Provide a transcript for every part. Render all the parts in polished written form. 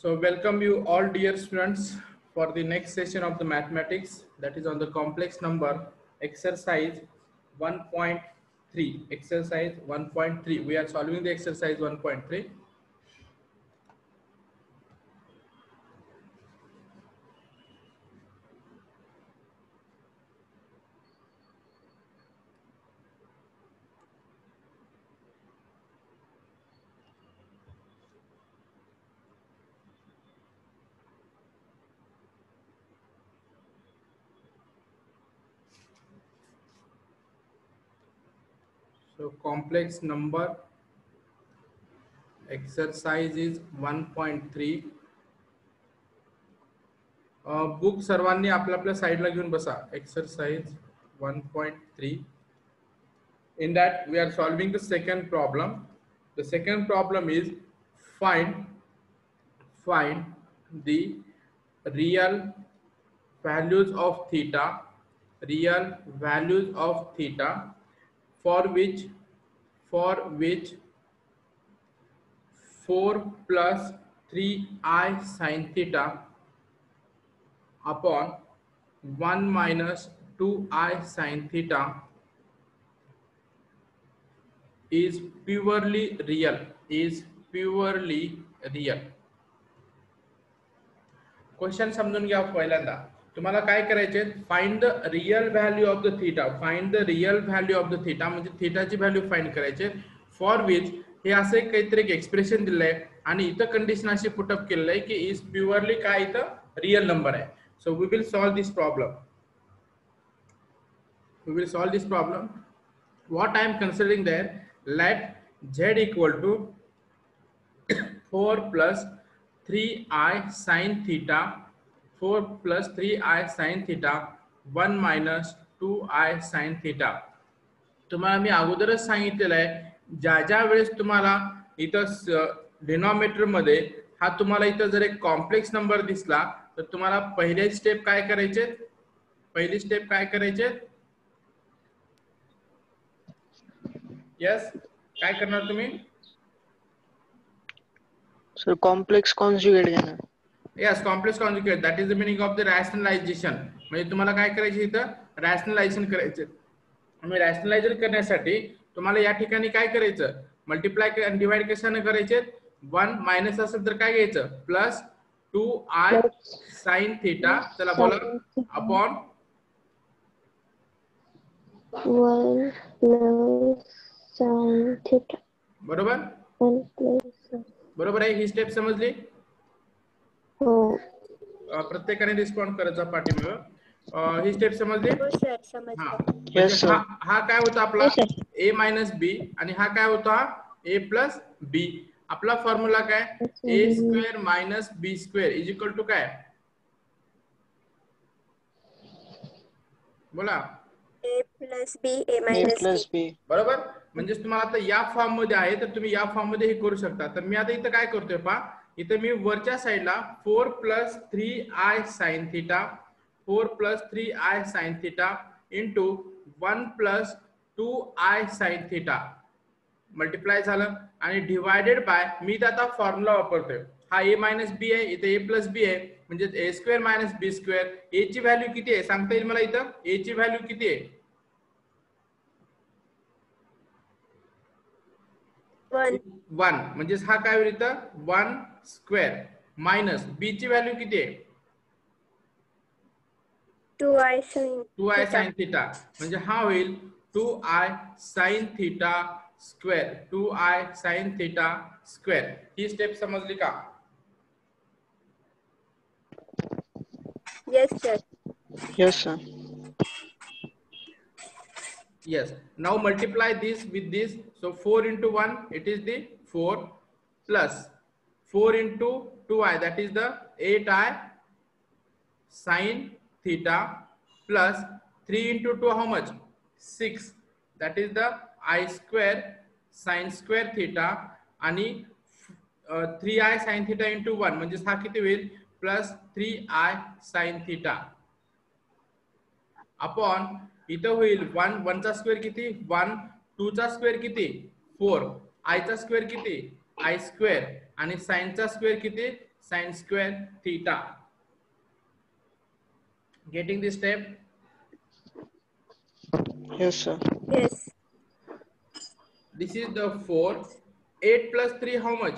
So welcome you all dear students for the next session of the mathematics, that is on the complex number exercise 1.3. Exercise 1.3. We are solving the exercise 1.3. So complex number exercise is 1.3. Book सर्वांनी आपल्या आपल्या साइडला घेऊन बसा. Exercise 1.3. In that we are solving the second problem. The second problem is find the real values of theta, for which 4 plus 3i sin theta upon 1 minus 2i sin theta is purely real. Question समजून घ्या. पहिल्यांदा तुम्हाला काय करायचे, find the real value of the theta. म्हणजे थीटाची व्हॅल्यू find करायचे. फॉर विच हे असे काहीतरी एक एक्सप्रेशन दिलंय आणि इथं कंडिशन अशी पुटअप केलेलं आहे की इज प्युअरली काय इथं रियल नंबर आहे. So we will solve this problem. What I am considering there, let z equal to 4 plus 3i sin theta, 1 minus 2i sin theta. तुम्हाला मी अगोदरच सांगितलेलं आहे, ज्या वेळेस तुम्हाला इथं डिनॉमिनेटर मध्ये हा तुम्हाला इथं जर एक कॉम्प्लेक्स नंबर दिसला तर तुम्हाला पहिली स्टेप काय करायचे. यस, काय करणार तुम्ही सर? कॉम्प्लेक्स कॉन्जुगेट घेणार. Yes, complex conjugate, that is the meaning of the rationalisation. म्हणजे तुम्हाला काय करायचे, इथं रॅशनलायझेशन करायचे. आणि रॅशनलायझेशन करण्यासाठी तुम्हाला या ठिकाणी काय करायचं, मल्टिप्लाय आणि डिवाइड कशाने करायचे. 1 मायनस असेल तर काय घ्यायचं, प्लस 2i sin थीटा, चला बोला, अपॉन 1 plus sin theta. बरोबर आहे. ही स्टेप समजली. हो, प्रत्येकाने रिस्पॉन्ड करायचा पाठीमागे. ही स्टेप समजली. हा काय होता आपला a मायनस बी आणि हा काय होता a प्लस बी. आपला फॉर्म्युला काय, a square minus b square is equal to काय, बोला, a plus b, a minus b. बरोबर. म्हणजे तुम्हाला आता या फॉर्म मध्ये आहे तर तुम्ही या फॉर्म मध्ये हे करू शकता. तर मी आता इथं काय करतोय पहा, इथं मी वरच्या साईडला 4 plus 3i sin theta into 1 plus 2i sin theta multiply झालं आणि डिवायडेड बाय, मी इथं आता फॉर्म्युला वापरतोय. हा a मायनस बी आहे, इथे a प्लस बी आहे, म्हणजे a square minus b square. a ची व्हॅल्यू किती आहे सांगता येईल मला, इथं a ची व्हॅल्यू किती आहे, 1. म्हणजे हा काय होईल इथं 1 स्क्वेअर मायनस b ची व्हॅल्यू किती आहे, 2i sin theta. म्हणजे हा होईल 2i sin theta स्क्वेअर. ही स्टेप समजली का? Yes sir. Yes. Now multiply this with this. So 4 into 1, it is the 4 plus 4 into 2i, that is the 8i sin theta, plus 3 into 2 how much, 6, that is the I square sin square theta, आणि 3i sin theta into 1 म्हणजे हा किती होईल, plus 3i sin theta upon इथं होईल 1 चा square किती 1, 2 चा स्क्वेअर किती 4, i चा स्क्वेअर किती i स्क्वेअर आणि sin चा स्क्वेअर किती sine square theta. Getting this step? Yes, sir. Yes. This is the 4. 8 plus 3 how much?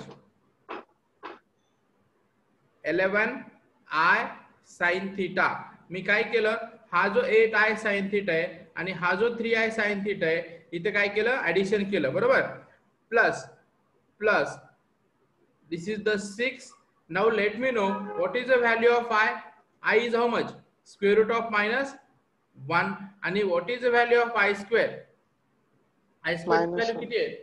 11 I sin theta. मी काय केलं, हा जो 8 I sin theta आहे आणि हा जो 3 I sin theta आहे, इथे काय केलं, ऍडिशन केलं, बरोबर. Plus plus this is the 6. Now let me know what is the value of I. I is how much? Square root of minus 1. आणि what is the value of I square? I square value किती आहे?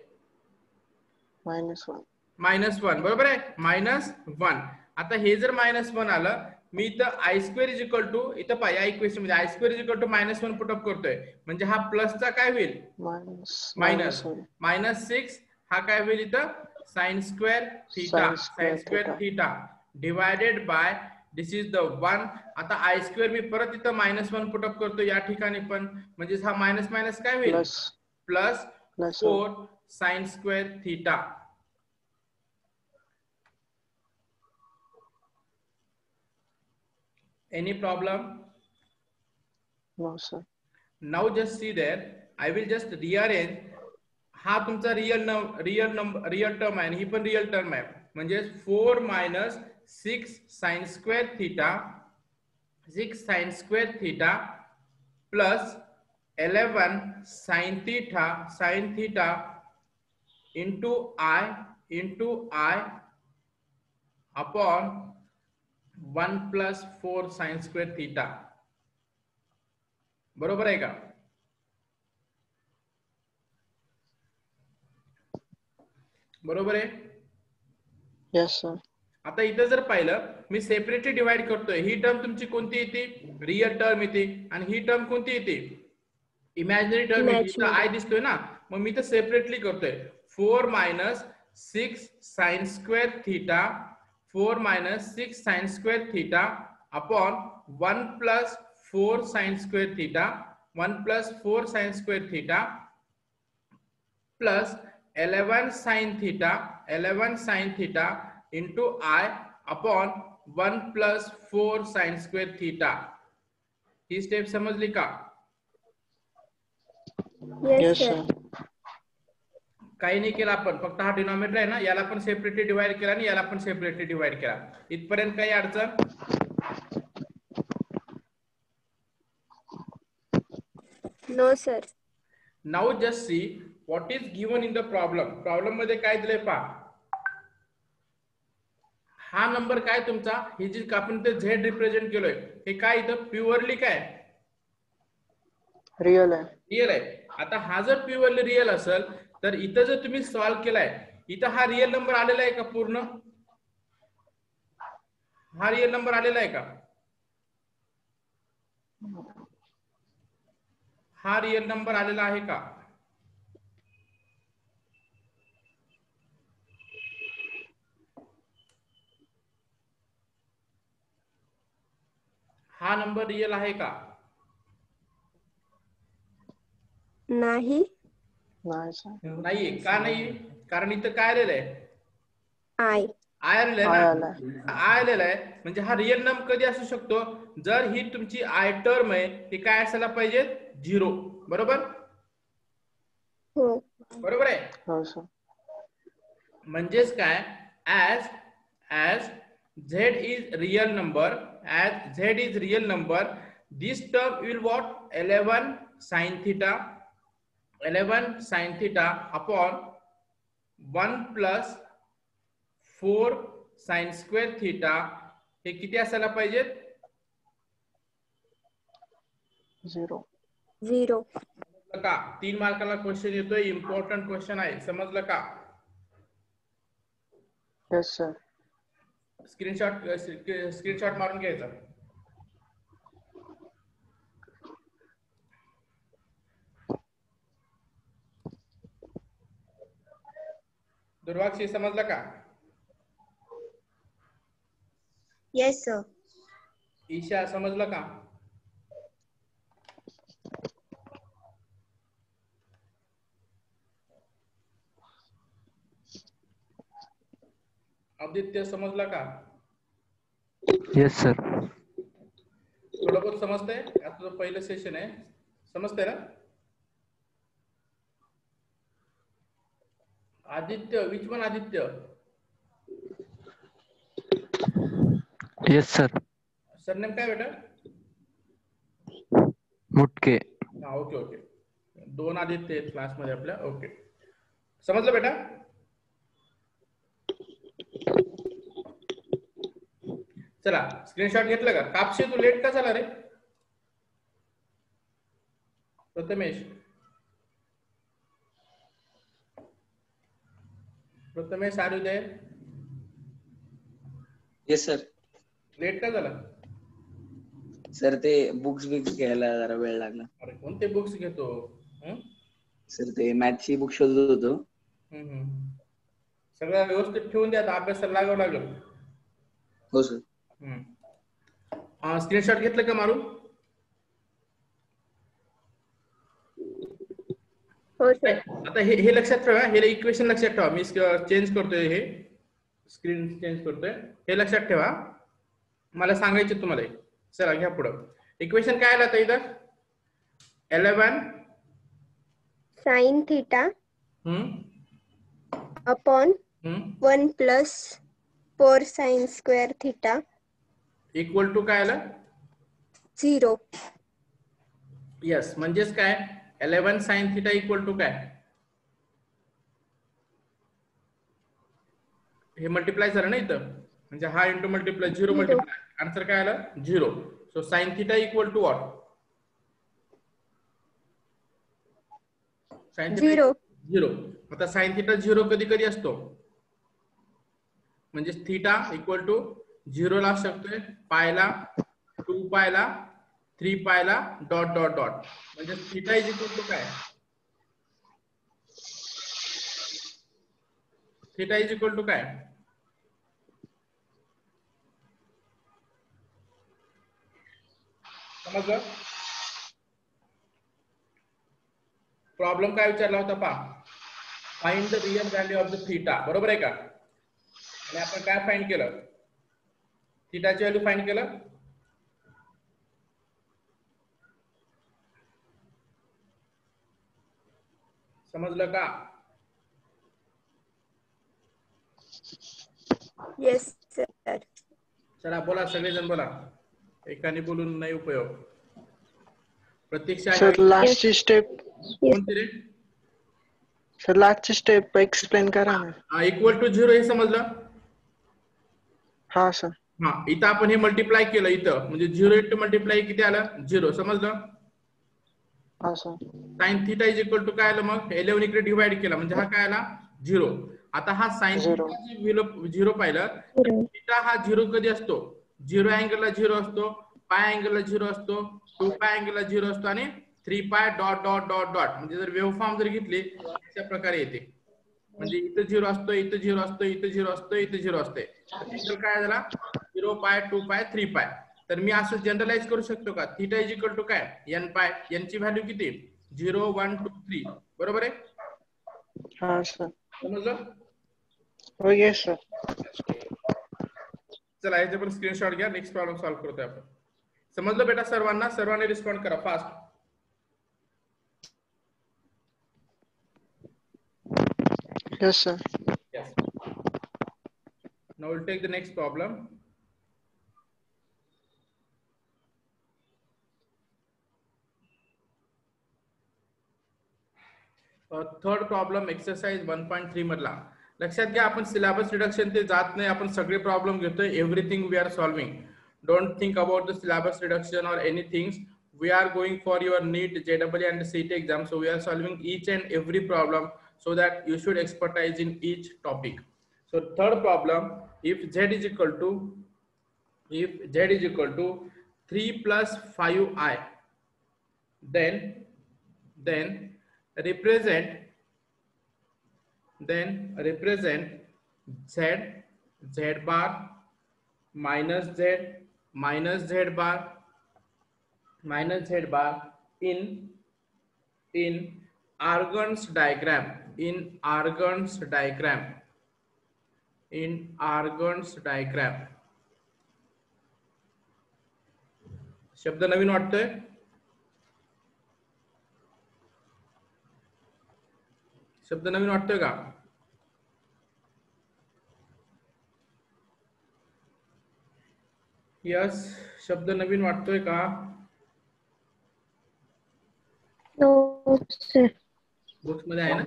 -1. -1, बरोबर आहे. -1. आता हे जर -1 आलं, मी इथं I square is equal to, इथं पहा या इक्वेशन मध्ये I square is equal to -1 put up करतोय, म्हणजे हा प्लसचा काय होईल, मायनस. -6 हा काय होईल इथं, sin square theta divided by this is the 1. आता I square मी परत इथं -1 पुट अप करतो या ठिकाणी पण, म्हणजे हा मायनस मायनस काय होईल, plus 4 sin square theta. Any problem? No, sir. Now just see there. I will just rearrange. हा तुमचा रियल टर्म आहे आणि ही पण रियल टर्म आहे, म्हणजे 4 minus 6 sin square theta plus 11 sin theta into I upon 1 plus 4 sin square theta. बरोबर आहे का? बरोबर आहे. Yes sir. आता इथं जर पाहिलं, मी सेपरेटली डिवाइड करतोय. ही टर्म तुमची कोणती येते, रियल टर्म येते, आणि ही टर्म कोणती येते, इमॅजिनरी टर्म येते. इथं आय दिसतोय ना, मग मी तर सेपरेटली करतोय. 4 minus 6 sin square theta 4 minus 6 sin square theta upon 1 plus 4 sin square theta 1 plus 4 sin square theta plus 11 sin theta into I upon 1 plus 4 sin square theta. ही step समजली का? Yes, sir. काही नाही केलं आपण, फक्त हा डिनॉमिनेटर आहे ना, याला पण सेपरेटली डिवाइड केला आणि याला पण सेपरेटली डिवाइड केला. इथपर्यंत काही अडचण? No, sir. Now just see what is given in the problem. Problem मध्ये काय दिलंय पहा. हा नंबर काय तुमचा, हे जे आपण ते झेड रिप्रेझेंट केलोय, हे काय इथं प्युअरली काय रियल आहे. रियल आहे. आता हा जर प्युअरली रियल असेल तर इथं जर तुम्ही सॉल्व्ह केलाय, इथं हा रियल नंबर आलेला आहे का पूर्ण? हा रियल नंबर आलेला आहे का? हा रियल नंबर आलेला आहे का? हा नंबर रियल आहे का? नाही. नाहीये. का नाही? कारण इथं काय आलेलं आहे, I. आय आलेलं आहे. म्हणजे हा रियल नंबर कधी असू शकतो, जर ही तुमची आय टर्म आहे, ती काय असायला पाहिजे, 0. बरोबर? हो. बरोबर आहे. हो सर. म्हणजेच काय, as z is real number, this term will what, 11 sin theta upon 1 plus 4 sin square theta. हे किती असायला पाहिजे, 0. का? 3 मार्काला क्वेश्चन येतोय, इम्पॉर्टंट क्वेश्चन आहे, समजलं का? Yes sir. स्क्रीनशॉट मारून घ्यायचा. दुर्वाक्षी समजलं का? Yes, sir. ईशा समजलं का? आदित्य समजलं का? Yes sir. थोडं बहुत समजतंय? आता तुझं पहिलं सेशन आहे, समजतंय ना? Aditya, which one Aditya? Yes sir. Surname काय बेटा? मुटके. हा, ओके ओके. 2 आदित्य आहेत क्लासमध्ये आपल्या. ओके, समजलं बेटा? चला, स्क्रीनशॉट घेतलं का? कापशी तू लेट का झाला रे Prathamesh? Prathamesh, are you there? Yes sir. Late का झाला? सर ते बुक्स घ्यायला जरा वेळ लागला. अरे कोणते बुक्स घेतो? सर ते मॅथची बुक शोधत होतो. सगळं व्यवस्थित ठेवून द्या, अभ्यासाला लागावं लागेल. हो सर. स्क्रीनशॉट घेतलं का मारून? हो सर. आता हे लक्षात ठेवा, हे इक्वेशन लक्षात ठेवा. मी चेंज करतोय, हे स्क्रीन चेंज करतोय, हे लक्षात ठेवा. मला सांगायचे तुम्हाला. चला घ्या पुढं. इक्वेशन काय आलं आता इथं? 11 sin theta upon 1 plus 4 sin square theta equal to काय आलं? 0. यस, म्हणजेच काय? 11 sin theta इक्वल टू काय? हे मल्टिप्लाय झालं ना इथं, म्हणजे हा इंटू मल्टिप्लाय, 0 मल्टिप्लाय, आन्सर काय आलं? 0. So sin theta equal to what? sin theta 0. आता sin theta 0 कधी कधी असतो? म्हणजे थीटा इक्वल टू 0 ला शकतोय, पायला, 2 पायला, 3 पायला, डॉट डॉट डॉट. म्हणजे थीटा इज इक्वल टू काय? थीटा इज इक्वल टू काय? समजलं? प्रॉब्लेम काय विचारला होता पहा, find the real value of the theta, बरोबर आहे का? आणि आपण काय फाइंड केलं? थीटाची व्हॅल्यू फाइंड केलं. समजलं का? Yes sir. चला बोला, सगळेजण बोला, एकाने बोलून नाही उपयोग. प्रतीक्षा, सर लास्टची स्टेप, कोणती रे? सर लास्टची स्टेप एक्सप्लेन करा ना. इक्वल टू 0 हे समजलं? हा सर. हा, इथं आपण हे मल्टिप्लाय केलं इथं, म्हणजे 0 इंटू मल्टिप्लाय किती आलं? 0. समजलं? हा sir. Sine theta is equal to काय आलं मग? 11 इकडे डिवाइड केला म्हणजे हा काय आला? 0. आता हा साइन थीटा 0 पाहिलं, थीटा हा 0 कधी असतो? 0 अँगलला 0 असतो, पाय अँगलला 0 असतो, 2 पाय अँगलला 0 असतो, आणि 3 पाय डॉट डॉट डॉट डॉट. म्हणजे जर वेव्ह फॉर्म जर घेतली अशा प्रकारे येते. म्हणजे इथं 0 असतो, इथं 0 असतो, इथं 0 असतो, इथं 0 असते. काय झाला? 0 पाय, 2 पाय, 3 पाय. तर मी असं जनरलाइज करू शकतो का? थीटा इज इक्वल टू काय? n pi. n ची व्हॅल्यू किती? 0 1 2 3. बरोबर आहे? हा सर. समजलं? हो येस सर. चला याचे पण स्क्रीनशॉट घ्या, नेक्स्ट प्रॉब्लेम सॉल्व्ह करतोय आपण. समजलं बेटा सर्वांना? सर्वांनी रिस्पॉन्ड करा fast. Yes sir. Yes. Now we'll take the next problem. Third problem exercise 1.3 मधला. लक्षात घ्या, आपण सिलेबस रिडक्शन ते जात नाही, आपण सगळे प्रॉब्लेम घेतोय. Everything we are solving. Don't think about the syllabus reduction or anything. We are going for your NEET, JEE and CET exam. So we are solving each and every problem so that you should expertise in each topic. So third problem, if z is equal to 3 plus 5i, then represent z bar minus z bar in Argand's diagram. शब्द नवीन वाटतोय? शब्द नवीन वाटतोय का? Yes, शब्द नवीन वाटतोय का? No, sir. Books मध्ये आहे ना?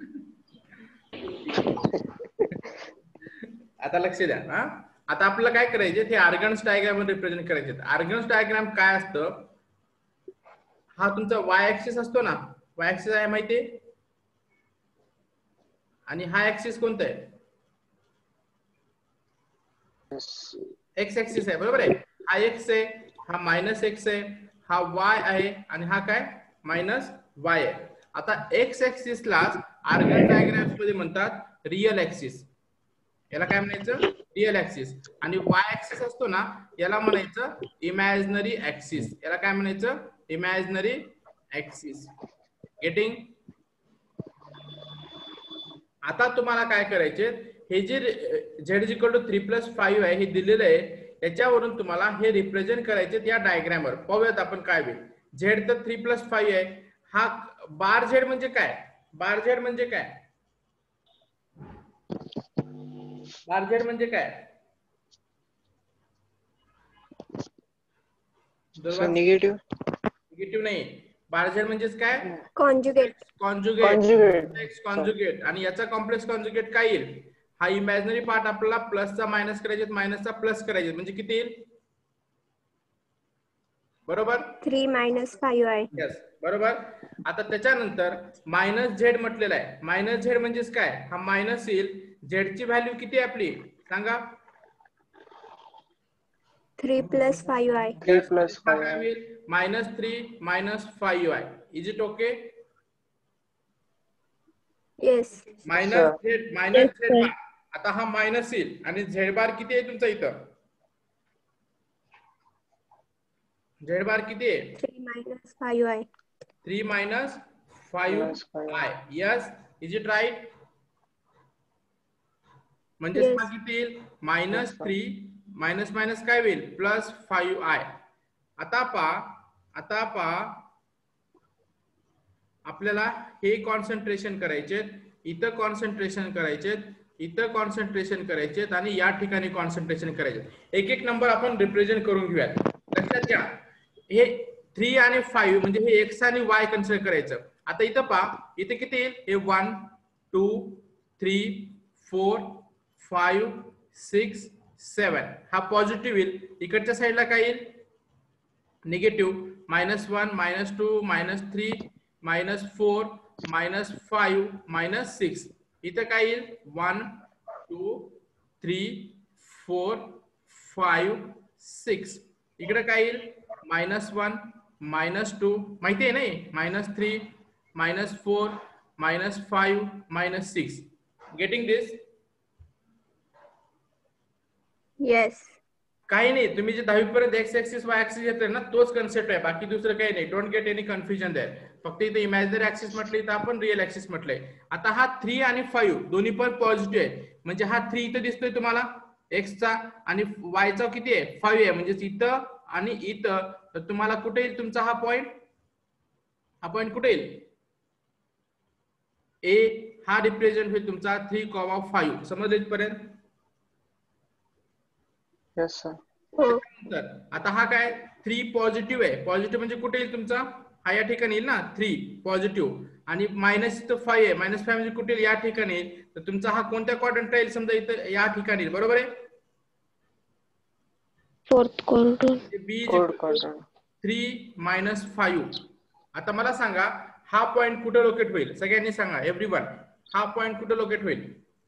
आता लक्ष द्या. हा, आता आपल्याला काय करायचे, ते आर्गन्स डायग्राम मध्ये रिप्रेझेंट करायचे. आर्गन्स डायग्राम काय असतं? हा तुमचा वाय ऍक्सिस असतो ना, वाय ऍक्सिस आहे माहितीये, आणि हा ऍक्सिस कोणता आहे? एक्स ऍक्सिस आहे, बरोबर आहे. हा एक्स आहे, हा मायनस एक्स आहे, हा वाय आहे, आणि हा काय मायनस वाय आहे. आता एक्स ऍक्सिसला आर्गन डायग्राम्स मध्ये म्हणतात रिअल ऍक्सिस. याला काय म्हणायचं? Real axis. आणि वाय ऍक्सिस असतो ना, याला म्हणायचं इमॅजिनरी ऍक्सिस. याला काय म्हणायचं? Imaginary axis. गेटिंग? आता तुम्हाला काय करायचे, हे जे z=3+5 आहे हे दिलेलं आहे, याच्यावरून तुम्हाला हे रिप्रेझेंट करायचे या डायग्रामवर. पाहूयात आपण काय होईल. z तर 3+5 आहे. हा बार z म्हणजे काय? बार z म्हणजे काय? बार z म्हणजे काय? निगेटिव्ह. निगेटिव्ह नाही. बार z म्हणजेच काय? कॉन्जुगेट. कॉन्जुगेट. आणि याचा कॉम्प्लेक्स कॉन्जुगेट काय येईल? हा इमॅजिनरी पार्ट आपल्याला प्लसचा मायनस करायचे, मायनसचा प्लस करायचे, म्हणजे किती येईल? बरोबर? 3 - 5 आहे. यस, बरोबर. आता त्याच्यानंतर मायनस झेड म्हटलेला आहे. मायनस झेड म्हणजेच काय? हा मायनस येईल. झेडची व्हॅल्यू किती आहे आपली सांगा? 3 + 5 आहे. 3+5 आहे. -3 - 5 आहे. Is it okay? Yes. Minus z bar. आता हा मायनस येईल, आणि झेड बार किती आहे तुमचा इथं? झेड बार किती आहे? 3 - 5 आहे. 3 - 5 आहे. Yes, is it right? म्हणजे हा किती येईल? -3 मायनस मायनस काय होईल? +5 आहे. आता पहा आपल्याला हे कॉन्सन्ट्रेशन करायचे, इथं कॉन्सन्ट्रेशन करायचे, इथं कॉन्सन्ट्रेशन करायचे, आणि या ठिकाणी कॉन्सन्ट्रेशन करायचे. एक एक नंबर आपण रिप्रेझेंट करून घेऊयात. लक्षात घ्या, हे 3 आणि 5 म्हणजे हे एक्स आणि वाय कन्सिडर करायचं. आता इथं पहा, इथे किती येईल? हे 1 2 3 4 5 6 7. हा पॉझिटिव्ह येईल. इकडच्या साईडला काय येईल? निगेटिव्ह. -1 -2 -3 -4 -5 -6. इथं काय येईल? 1 2 3 4 5 6. इकडे काय येईल? -1 -2 माहिती आहे नाही? -3 -4 -5 -6. Getting this? येस. काही नाही, तुम्ही जे 10वी पर्यंत एक्स ऍक्सिस वाय ऍक्सिस येते ना, तोच कन्सेप्ट आहे. बाकी दुसरं काही नाही. Don't get any confusion there. फक्त इथे इमॅजिनरी ऍक्सिस म्हटले, इथं आपण रिअल ऍक्सिस म्हटलंय. आता हा 3 आणि 5 दोन्ही पण पॉझिटिव्ह आहे. म्हणजे हा 3 इथं दिसतोय तुम्हाला एक्सचा, आणि वायचा किती आहे? 5 आहे. म्हणजे इथं आणि इथं. तर तुम्हाला कुठे येईल तुमचा हा पॉइंट? हा पॉइंट कुठे येईल? ए. हा रिप्रेझेंट होईल तुमचा 3,5. समजलं इथपर्यंत? Yes sir. तर आता हा काय? 3 पॉझिटिव्ह आहे. पॉझिटिव्ह म्हणजे कुठे येईल तुमचा? हा या ठिकाणी येईल ना, 3 पॉझिटिव्ह. आणि -5 आहे. -5 म्हणजे कुठे येईल? या ठिकाणी येईल. तर तुमचा हा कोणत्या क्वाड्रंट राहील? समजा इथं या ठिकाणी येईल. बरोबर आहे? 4th quadrant. बी 3 - 5. आता मला सांगा, हा पॉइंट कुठे लोकेट होईल? सगळ्यांनी सांगा, एव्हरीवन. हा पॉइंट कुठे लोकेट होईल?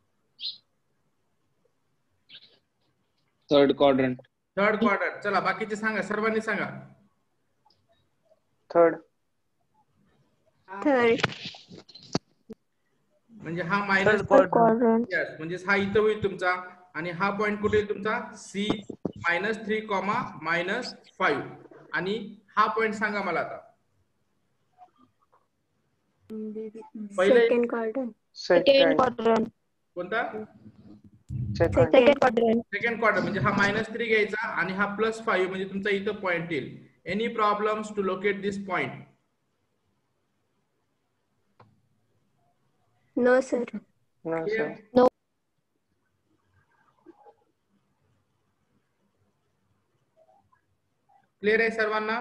Third quadrant. चला बाकीचे सांगा, सर्वांनी सांगा. थर्ड. म्हणजे हा मायनस quadrant. यस, म्हणजे हा इथं होईल तुमचा. आणि हा पॉइंट कुठे येईल तुमचा? सी -3, -5. आणि हा पॉइंट सांगा मला आता. Second quadrant. Second quadrant. कोणता? Second quadrant. Second quadrant. म्हणजे हा -3 घ्यायचा, आणि हा +5 म्हणजे तुमचा इथं पॉइंट येईल. Any problems to locate this point? No, sir. No, Clear? sir. No. Clear आहे सर्वांना?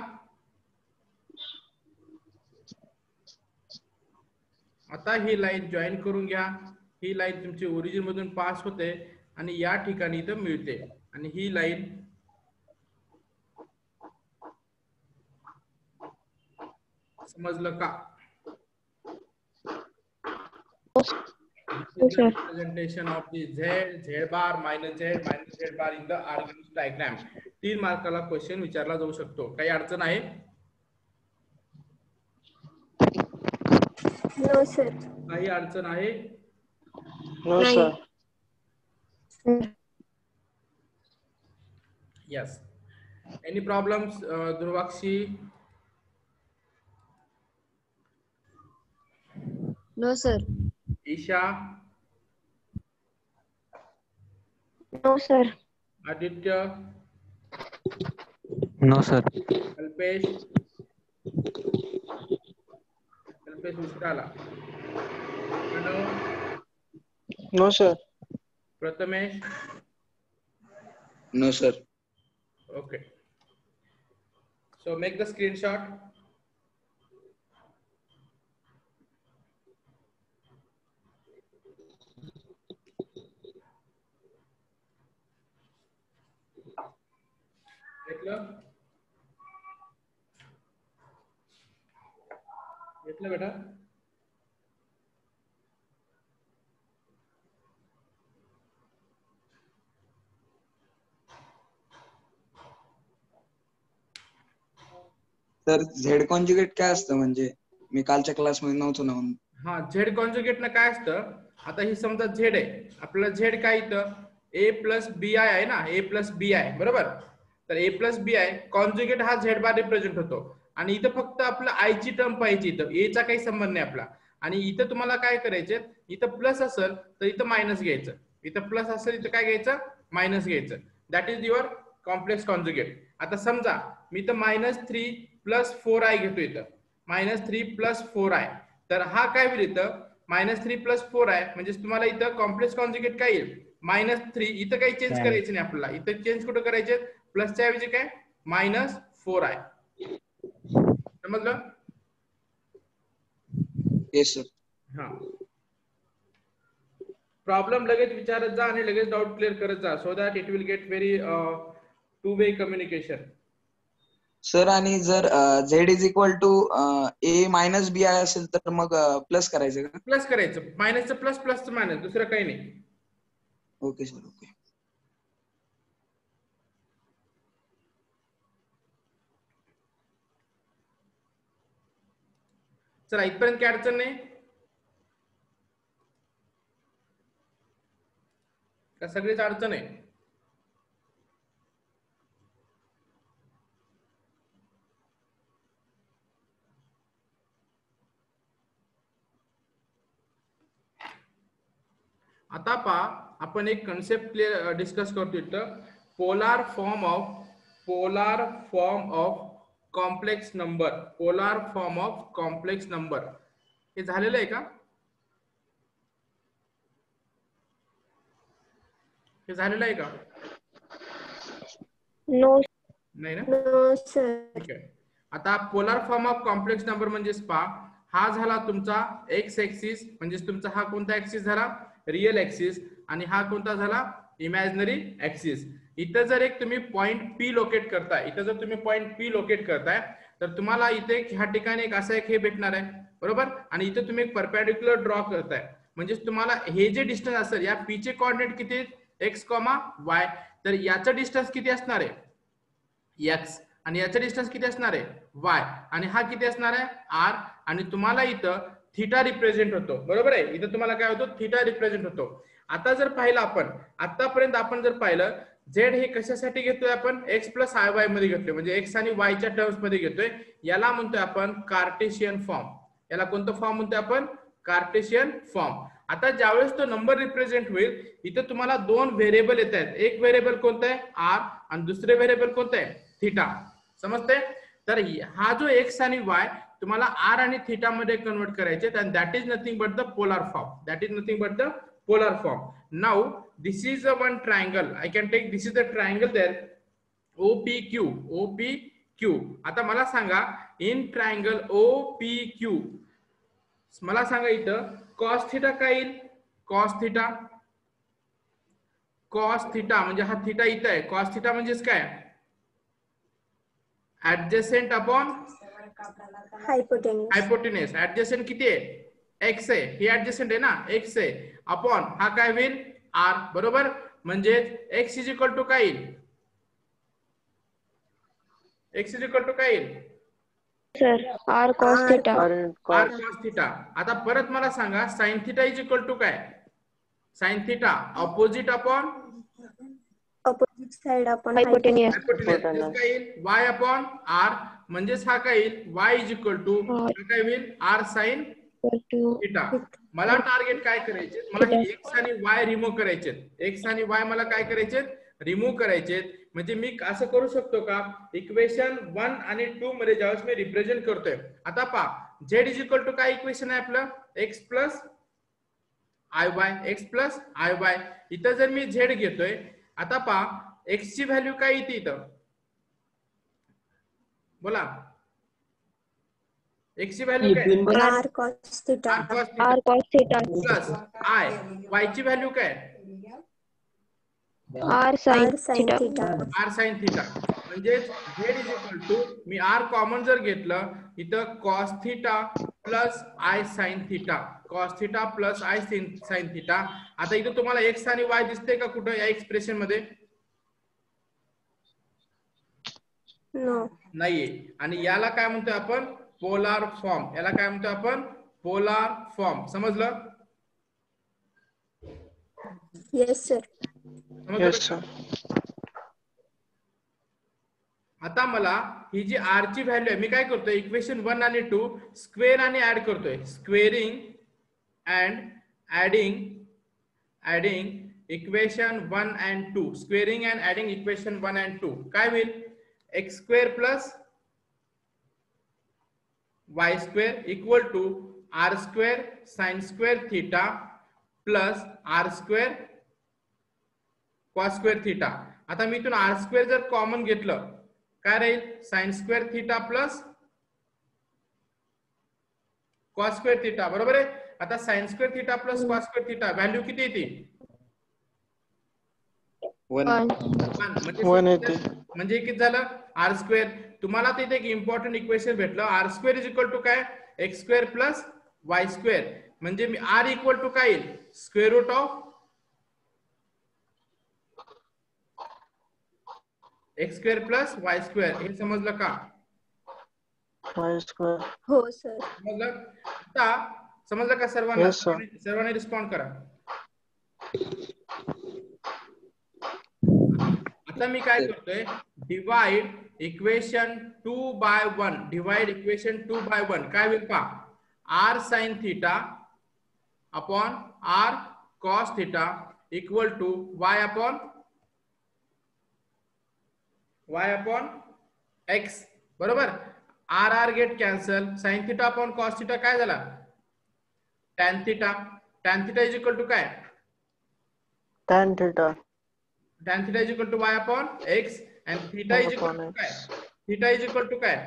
आता ही लाईन जॉईन करून घ्या. ही लाईन तुमची ओरिजिन मधून पास होते आणि या ठिकाणी इथं मिळते आणि ही लाईन समजलं का? This is the representation of the z bar minus z bar in the Argandus diagram. 3 मार्काला क्वेश्चन विचारला जाऊ शकतो. काही अडचण आहे? No, sir. काही अडचण आहे? No, sir. Yes. Any problems, Dhruvaksi? No, sir. Isha? No, sir. Aditya? No, sir. Kalpesh? Kalpesh Ustrala? Manu? No, sir. Prathamesh? No, sir. Okay. So make the screenshot. घेतलं बेटा? तर झेड कॉन्जुगेट काय असतं? म्हणजे मी कालच्या क्लासमध्ये नव्हतो ना म्हणून. हा, झेड कॉन्जुगेट ना काय असतं? आता ही समजा झेड आहे, आपल्याला झेड काय इथं a प्लस बी आय आहे ना, a प्लस बी आय, बरोबर? तर a plus b i conjugate हा झेड बार रिप्रेझेंट होतो आणि इथं फक्त आपलं आय ची टर्म पाहिजे, इथं a चा काही संबंध नाही आपला. आणि इथं तुम्हाला काय करायचे, इथं प्लस असेल तर इथं मायनस घ्यायचं, इथं प्लस असेल इथं काय घ्यायचं, मायनस घ्यायचं. That is your complex conjugate. आता समजा मी इथं -3 + 4i घेतो, इथं -3 + 4i, तर हा काय होईल इथं -3 + 4i म्हणजे तुम्हाला इथं कॉम्प्लेक्स कॉन्जुगेट काय येईल -3. इथं काही चेंज करायचं नाही आपल्याला, इथं चेंज कुठं करायचे, प्लसच्या ऐवजी काय -4i. समजलं? Yes sir. हा, प्रॉब्लेम लगेच विचारत जा आणि लगेच डाऊट क्लिअर करत जा, so that it will get very two way communication. Sir आणि जर z is equal to a minus b i असेल तर मग प्लस करायचं का? प्लस करायचं, मायनसचं प्लस, प्लसचं मायनस, दुसरं काही नाही. Okay sir. ओके. चला, इथपर्यंत काय अडचण नाही का? सगळीच अडचण आहे? आता पहा, आपण एक कन्सेप्ट डिस्कस करतो इथं, polar form of complex number. Polar form of complex number हे झालेलं आहे का? हे झालेलं आहे का? No. नाही ना? No, sir. ठीक आहे. आता polar form of complex number म्हणजे पहा, हा झाला तुमचा एक्स ऍक्सिस, म्हणजे तुमचा हा कोणता ऍक्सिस झाला, रिअल ऍक्सिस, आणि हा कोणता झाला, इमॅजिनरी ऍक्सिस. इथं जर एक तुम्ही पॉइंट पी लोकेट करताय, तर तुम्हाला इथे ह्या ठिकाणी एक असं एक हे भेटणार आहे, बरोबर? आणि इथे तुम्ही एक परपेंडिक्युलर ड्रॉ करताय, म्हणजे तुम्हाला हे जे डिस्टन्स असेल, या पी चे कोऑर्डिनेट किती आहेत, x, y, तर याचं डिस्टन्स किती असणार आहे, x, आणि याचं डिस्टन्स किती असणार आहे, y, आणि हा किती असणार आहे, r, आणि तुम्हाला इथं थीटा रिप्रेझेंट होतो, बरोबर आहे? इथं तुम्हाला काय होतो, थीटा रिप्रेझेंट होतो. आता जर पाहिलं आपण, आतापर्यंत आपण जर पाहिलं, झेड हे कशासाठी घेतोय आपण, x + iy मध्ये घेतोय, म्हणजे x आणि y च्या टर्म्स मध्ये घेतोय. याला म्हणतोय आपण कार्टेशियन फॉर्म. याला कोणतं फॉर्म म्हणतोय आपण, कार्टेशियन फॉर्म. आता ज्यावेळेस तो नंबर रिप्रेझेंट होईल, इथं तुम्हाला 2 व्हेरिएबल येत आहेत. एक व्हेरिएबल कोणतं आहे, r, आणि दुसरे व्हेरिएबल कोणतं आहे, थीटा. समजते? तर हा जो एक्स आणि वाय तुम्हाला आर आणि थीटा मध्ये कन्वर्ट करायचे आणि that is nothing but the polar form. That is nothing but the polar form. Now this is a one triangle. I can take this is the triangle there OPQ. OPQ. आता मला सांगा in triangle OPQ मला सांगा इथं cos theta काय येईल? Cos theta. Cos theta म्हणजे हा थिटा इथं आहे. कॉस थिटा म्हणजेच काय? Adjacent upon हायपोटेन्यूस. ऍडजसेंट किती आहे? एक्स आहे. ही ऍडजसेंट आहे ना, एक्स आहे. अपॉन हा काय होईल? आर. बरोबर. म्हणजे एक्स इज इक्वल टू काय येईल? एक्स इज इक्वल टू काय येईल? Sir r cos theta. R cos theta. आता परत मला सांगा sine theta is equal to काय? Sine theta opposite upon opposite side upon hypotenuse. काय येईल? Y upon r. म्हणजेच हा काय येईल? वाय इज इक्वल टू काय होईल? R sine theta. मला टार्गेट काय करायचे? मला हे एक्स आणि वाय रिमूव्ह करायचे. एक्स आणि वाय मला काय करायचे? रिमूव्ह करायचे. म्हणजे मी असं करू शकतो का? इक्वेशन 1 आणि 2 मध्ये ज्यावेळेस मी रिप्रेझेंट करतोय. आता पहा झेड इज इक्वल टू काय इक्वेशन आहे आपलं? X plus i y. X plus i y. इथं जर मी झेड घेतोय, आता पहा एक्स ची व्हॅल्यू काय येते इथं? बोला. एक्स ची व्हॅल्यू काय? R cos theta. R cos theta plus i. Y ची व्हॅल्यू काय? R sine theta. R sine theta. म्हणजे झेड इज इक्वल टू मी आर कॉमन जर घेतलं इथं cos theta plus i sine theta. Cos theta plus i sine theta. आता इथं तुम्हाला एक्स आणि वाय दिसते का कुठं या एक्सप्रेशन मध्ये? नो. नाहीये. आणि याला काय म्हणतोय आपण? Polar form. याला काय म्हणतोय आपण? Polar form. समजलं? Yes sir. आता मला ही जी आर ची व्हॅल्यू आहे मी काय करतोय? इक्वेशन 1 आणि 2 स्क्वेअर आणि ऍड करतोय. Squaring and adding equation 1 and 2. Squaring and adding equation 1 and 2 काय होईल? X square plus y square equal to r square sine square theta plus r square cos square theta. आता मी इथून R square जर common घेतलं काय राहील? Sine square theta plus cos square theta. बरोबर आहे. आता sine square theta plus cos square theta value किती येते? 1. म्हणजे किती झालं? R square. तुम्हाला तिथे एक इम्पॉर्टंट इक्वेशन भेटलं. R square is equal to काय? X square plus y square. म्हणजे मी आर इक्वल टू काय येईल? Square root of x square plus y square. हे समजलं का? Y square. हो सर. समजलं? आता समजलं का सर्वांना? सर्वांनी रिस्पॉन्ड करा. आता मी काय करतोय? Divide equation 2/1. डिवाइड इक्वेशन 2/1 काय होईल पहा? R sine theta upon r cos theta equal to y upon x. बरोबर. R r get cancel. Sine theta upon cos theta काय झाला? Tan theta. Tan theta is equal to काय? Tan theta. Tan theta is equal to y upon x and theta is equal to काय? Theta is equal to काय?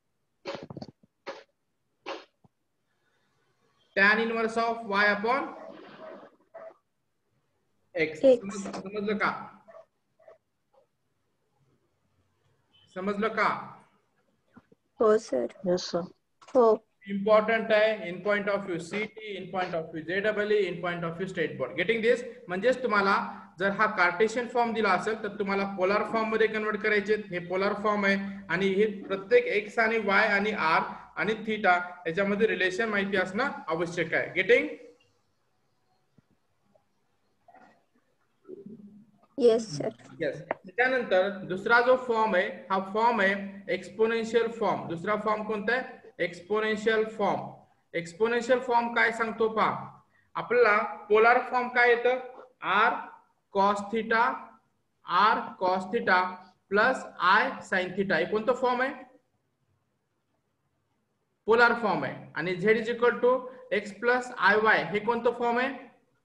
Tan inverse of y upon x. समजलं का? समजलं का? हो sir. Yes sir. हो. Important आहे in point of view CT, in point of view JW, in point of view state board. Getting this? म्हणजेच तुम्हाला जर हा कार्टेशियन फॉर्म दिला असेल तर तुम्हाला पोलार फॉर्म मध्ये कन्वर्ट करायचे. हे पोलार फॉर्म आहे आणि हे प्रत्येक एक्स आणि वाय आणि आर आणि थीटा याच्यामध्ये रिलेशन माहिती असणं आवश्यक आहे. गेटिंग? Yes sir. येस. त्यानंतर दुसरा जो फॉर्म आहे हा फॉर्म आहे एक्सपोनेन्शियल फॉर्म. दुसरा फॉर्म कोणता आहे? Exponential form. एक्सपोनेन्शियल फॉर्म काय सांगतो पहा? आपल्याला पोलार फॉर्म काय येतं? R cos theta plus i sine theta. हे कोणतं फॉर्म आहे? पोलार फॉर्म आहे आणि z is equal to x plus i y हे कोणतं फॉर्म आहे?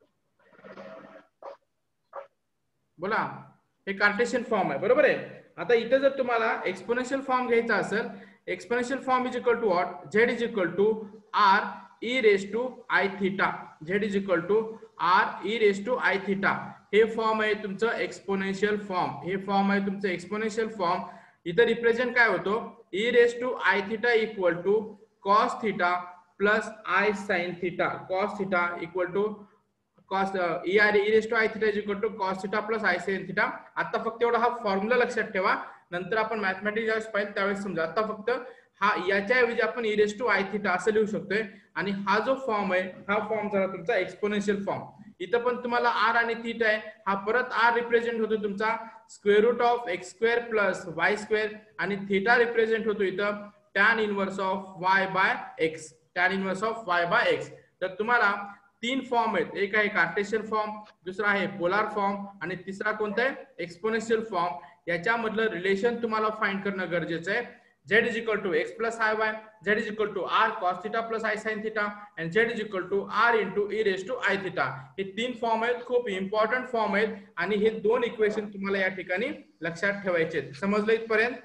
बोला, हे कार्टेशियन फॉर्म आहे, बरोबर आहे. आता इथे जर तुम्हाला एक्सपोनेन्शियल फॉर्म घ्यायचा असेल, exponential form is equal to what? z is equal to r e raise to i theta. z is equal to r e raise to i theta. हे फॉर्म आहे तुमचं एक्सपोनेन्शियल फॉर्म. हे form आहे तुमचं exponential form. इथे represent काय होतो? e raise to i theta equal to cos theta plus i sin theta. cos theta equal to cos e raise to i theta is equal to cos theta plus i sin theta. आता फक्त एवढा हा formula लक्षात ठेवा, नंतर आपण mathematics ज्यावेळेस पाहिजे त्यावेळेस समजा. आता फक्त हा याच्या ऐवजी आपण e raise to i theta असं लिहू शकतोय आणि हा जो फॉर्म आहे हा फॉर्म झाला तुमचा एक्सपोनेन्शियल फॉर्म. इथं पण तुम्हाला r आणि थीटा आहे, हा परत r रिप्रेझेंट होतो तुमचा square root of x square plus y square आणि थीटा रिप्रेझेंट होतो इथं tan inverse of y by x. tan inverse of y by x. तर तुम्हाला तीन फॉर्म आहेत, एक आहे कार्टेशियन फॉर्म, दुसरा आहे पोलार फॉर्म आणि तिसरा कोणता आहे? Exponential form. याच्यामधलं रिलेशन तुम्हाला फाइंड करणं गरजेचं आहे. z is equal to x plus i y, z is equal to r cos theta plus i sin theta and z is equal to r into e raise to i theta. हे तीन form आहेत, खूप important form आहेत आणि हे दोन equation तुम्हाला या ठिकाणी लक्षात ठेवायचे आहेत. समजलं इथपर्यंत?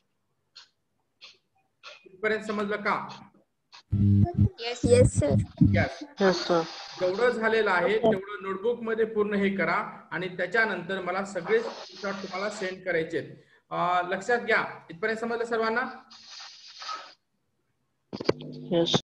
इथपर्यंत समजलं का? Yes, sir. Yes. Yes, sir. जेवढं झालेलं आहे तेवढं नोटबुक मध्ये पूर्ण हे करा आणि त्याच्यानंतर मला सगळे स्क्रीनशॉट तुम्हाला सेंड करायचे आहेत. लक्षात घ्या. इथपर्यंत समजलं सर्वांना? Yes.